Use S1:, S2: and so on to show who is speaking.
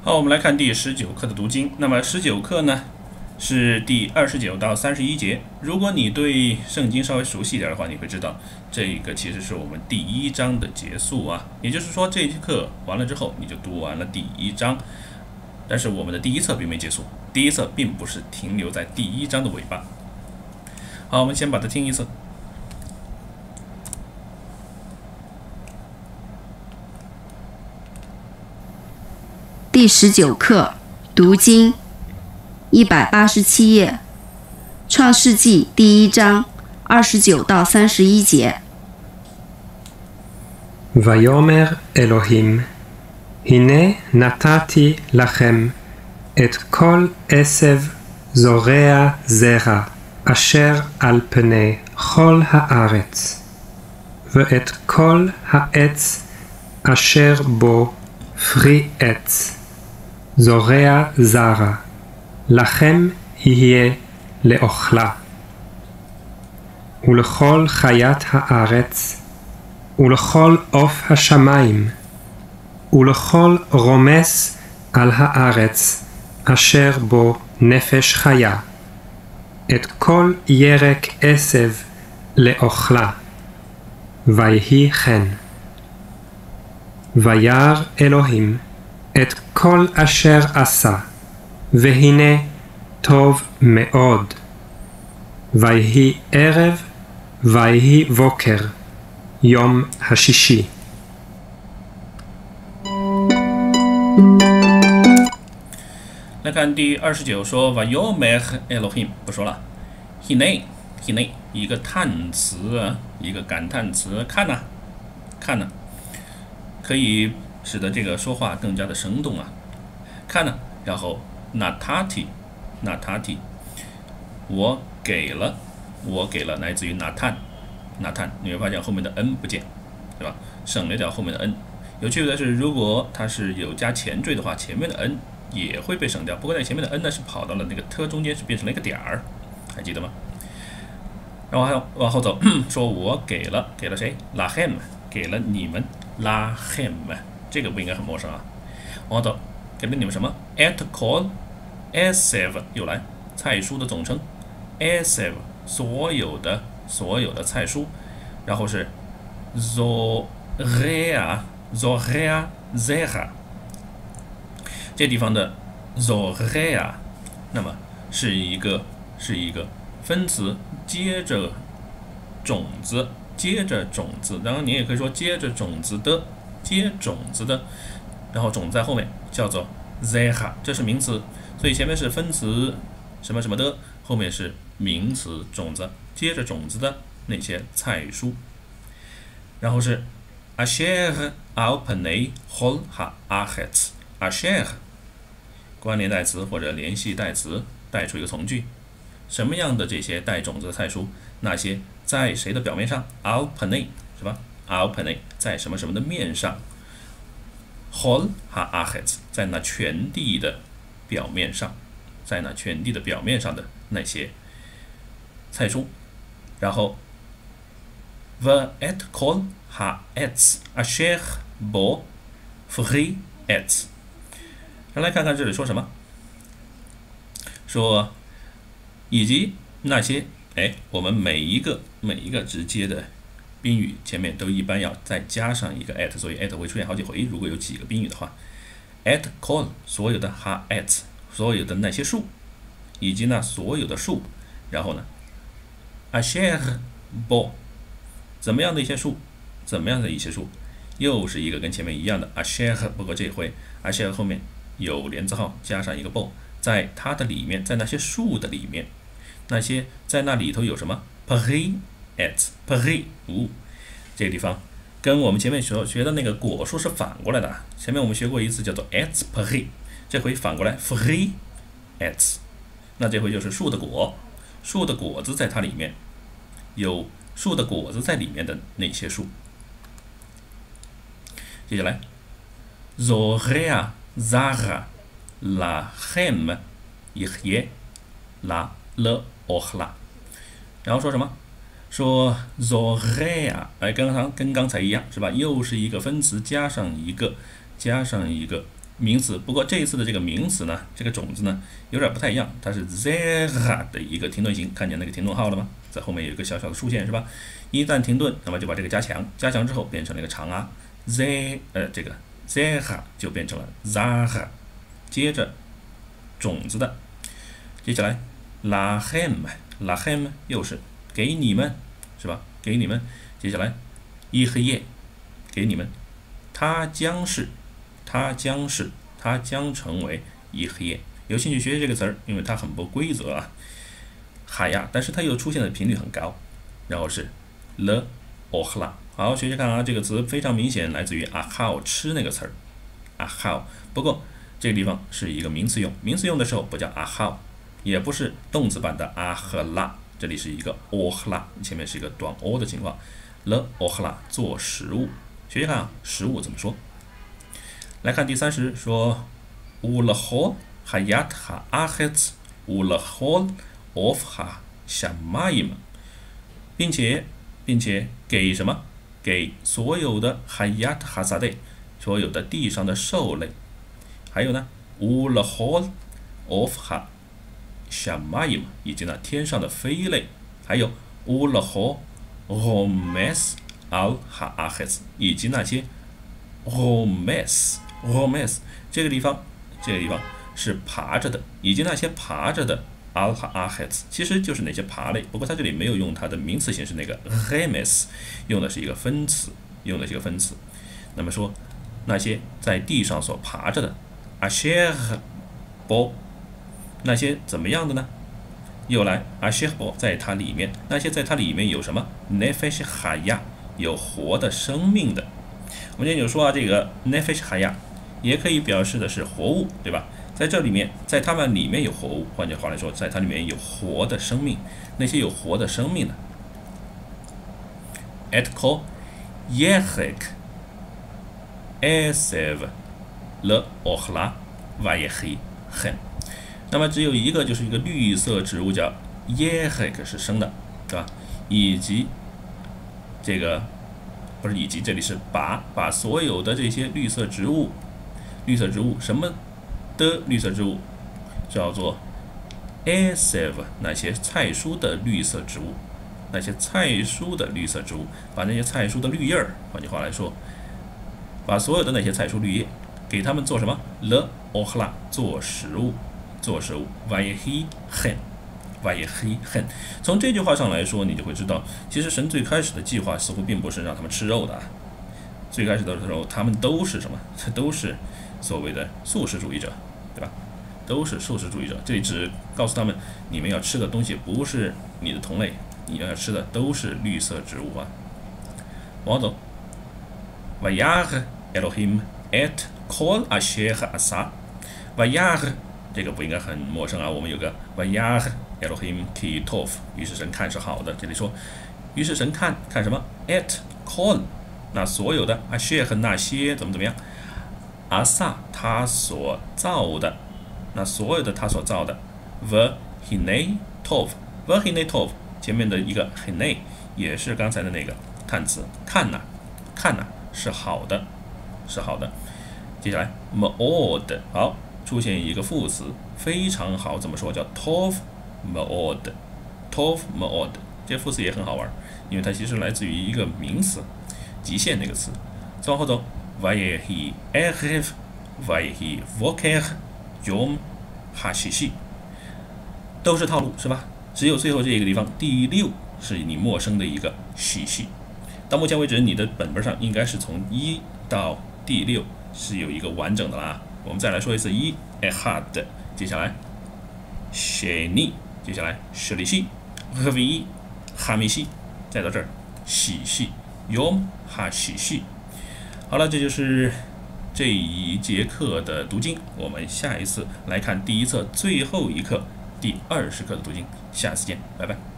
S1: 好，我们来看第19课的读经。那么19课呢是第29到31节。如果你对圣经稍微熟悉一点的话，你会知道这个其实是我们第1章的结束啊。也就是说，这一课完了之后，你就读完了第1章。但是我们的第1册并没结束，第1册并不是停留在第1章的尾巴。好，我们先把它听一次。
S2: 第19课读经187页，创世纪第1章29到31节。
S3: ויאמר אלוהים, הנה נתתי לכם את כל עשב זורע זרע אשר על פני כל הארץ, ואת כל העץ אשר בו פרי עץ זורע זרע, לכם יהיה לאוכלה. ולכל חיית הארץ, ולכל עוף השמיים, ולכל רומס על הארץ, אשר בו נפש חיה, את כל ירק עשב לאוכלה. ויהי כן. וירא אלוהים את כל אשר עשה, והנה טוב מאוד. ויהי ערב, ויהי בוקר, יום השישי.
S1: 来看第29说 Vayomer Elohim 不说了 Hine 一个叹词啊，一个感叹词，看呐，可以使得这个说话更加的生动啊。看呐，然后 Natati 我给了，来自于 Natan， 你会发现后面的 n 不见，对吧？省略掉后面的 n。有趣的是，如果它是有加前缀的话，前面的 n 也会被省掉。不过在前面的 n 呢是跑到了那个 t 中间，是变成了一个点儿，还记得吗？然后还往后走，说我给了谁 ？Lahem 给了你们 ，Lahem 这个不应该很陌生啊。往后走，给了你们什么 ？Et kol esev 又来菜蔬的总称 ，esev 所有的菜蔬，然后是 zorea zera。这地方的 zorea， 那么是一个分词，接着种子，然后你也可以说接种子的，然后种在后面叫做 zera， 这是名词，所以前面是分词什么什么的，后面是名词种子，接着种子的那些菜蔬，然后是 asher al panei kol haaretz asher。关联代词或者联系代词带出一个从句，什么样的这些带种子的菜蔬？那些在谁的表面上 ？al panei 是吧 ？al panei 在什么什么的面上 ？hol haaretz 在那全地的表面上，的那些菜蔬，然后 the et kol haetz asher bo fri etz。来看看这里说什么，说以及那些我们每一个直接的宾语前面都一般要再加上一个 at， 所以 at 会出现好几回。如果有几个宾语的话 ，at kol 所有的 haetz 所有的那些树，以及那所有的树，然后呢 asher bo 怎么样的一些树，又是一个跟前面一样的 asher， 不过这回 asher 后面有连字号加上一个 bo， 在它的里面，在那些树的里面，那些在那里头有什么 peri et peri 这个地方跟我们前面所学的那个果树是反过来的。前面我们学过一次叫做 et peri， 这回反过来 fri et， 那这回就是树的果子在它里面，有树的果子在里面的那些树。接下来 zorea zara lachem yihye la le ochla， 然后说什么？说 zorea， 跟刚才一样是吧？又是一个分词加上一个名词。不过这一次的这个名词呢，这个种子呢有点不太一样，它是 zera 的一个停顿型，看见那个停顿号了吗？在后面有一个小小的竖线是吧？一旦停顿，那么就把这个加强，加强之后变成了一个长啊这个 zera 就变成了 zara， 接着种子的。接下来 lahem 又是给你们是吧？给你们。接下来 ihye 给你们，它将成为 ihye。有兴趣学习这个词儿，因为它很不规则啊，哈呀，但是它又出现的频率很高。然后是 le ohla， 好好学习看啊，这个词非常明显来自于 ahau 吃那个词儿 ahau。不过这个地方是一个名词用，名词用的时候不叫 ahau， 也不是动词版的 ahla， 这里是一个 ohla， 前面是一个短 o 的情况。le ohla 做食物，学习看啊，食物怎么说？来看第30，说 ulahol hayat ha'achetz ulahol of ha'shamayim， 并且给什么？给所有的 hayat hasadeh， 所有的地上的兽类，还有呢 ulahol of ha'shamayim， 以及呢天上的飞类，还有 ulahol romes al ha'achetz， 以及那些 romes 这个地方是爬着的，以及那些爬着的 al ha'achetz 其实就是那些爬类，不过它这里没有用它的名词形式那个 remes， 用的是一个分词，那么说那些在地上所爬着的 asher bo， 那些怎么样的呢？又来 asher bo 在它里面，那些在它里面有什么 nefesh haya， 有活的生命的。我们今天有说啊，这个 nefesh haya 也可以表示的是活物，对吧？在这里面，在它们里面有活物，换句话来说，在它里面有活的生命。那些有活的生命的 et ko yechek esev le ochla vayechi hen。那么只有一个，就是一个绿色植物叫 yechek 是生的，对吧？以及这个不是以及，这里是把所有的这些绿色植物什么的绿色植物叫做 esev， 那些菜蔬的绿色植物，把那些菜蔬的绿叶儿，换句话来说，把所有的那些菜蔬绿叶给他们做什么 le ochla 做食物 vayechi hen。从这句话上来说，你就会知道，其实神最开始的计划似乎并不是让他们吃肉的。最开始的时候，他们都是什么？都是所谓的素食主义者，对吧？都是素食主义者。这里只告诉他们，你们要吃的东西不是你的同类，你要吃的都是绿色植物啊。往走 ，Vayar Elohim et kol asher asa Vayar。这个不应该很陌生啊，我们有个 Vayar Elohim ki tov， 于是神看是好的。这里说，于是神看什么 ？et kol， 那所有的 asher 和那些怎么样 ？asa 他所造的，那所有的他所造的 v'hinei tov， 前面的一个 hinei 也是刚才的那个看词，看呐是好的。接下来 me'od 好。出现一个副词，非常好，怎么说？叫 tov me'od， 这副词也很好玩，因为它其实来自于一个名词，极限那个词。再往后走 ，vayehi erev vayehi voker yom hashishi， 都是套路是吧？只有最后这个地方第6是你陌生的一个喜系。到目前为止，你的本本上应该是从1到第6是有一个完整的啦。我们再来说一次1 ehad， 接下来 sheni， 接下来 shlishi revi hamishi， 再到这儿喜系 yom hashishi。好了，这就是这一节课的读经。我们下一次来看第1册最后一课第20课的读经。下次见，拜拜。